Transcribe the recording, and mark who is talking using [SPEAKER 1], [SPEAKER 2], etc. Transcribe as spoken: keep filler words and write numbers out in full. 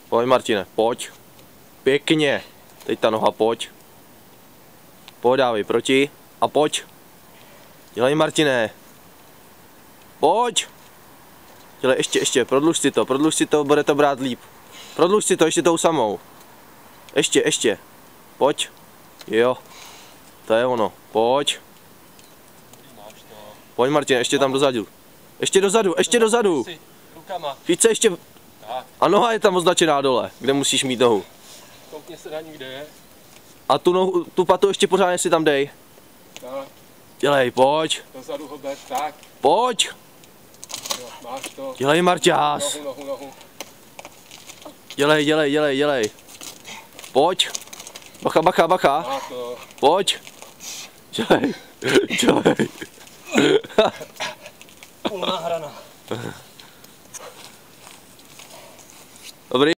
[SPEAKER 1] Pojď Martine, pojď. Pěkně. Teď ta noha, pojď. Pojď, dávej proti. A pojď. Dělej Martine. Pojď. Dělej ještě, ještě, prodluž si to, prodluž si to, bude to brát líp. Prodluž si to ještě tou samou. Ještě, ještě. Pojď. Jo. To je ono. Pojď. Pojď Martine, ještě tam dozadu. Ještě dozadu, ještě dozadu. Chyť se ještě. A noha je tam označená dole, kde musíš mít nohu.
[SPEAKER 2] Koukni se na ní, kde je.
[SPEAKER 1] A tu, nohu, tu patu ještě pořádně si tam dej.
[SPEAKER 2] Tak.
[SPEAKER 1] Dělej, pojď.
[SPEAKER 2] Dozadu ho ber, tak.
[SPEAKER 1] Pojď.
[SPEAKER 2] Jo, máš to.
[SPEAKER 1] Dělej Marťás.
[SPEAKER 2] Nohu, nohu, nohu.
[SPEAKER 1] Dělej, dělej, dělej, dělej. Pojď. Bacha, bacha, bacha.
[SPEAKER 2] Má to.
[SPEAKER 1] Pojď. Dělej, dělej.
[SPEAKER 2] Půlná hrana.
[SPEAKER 1] Dobrý.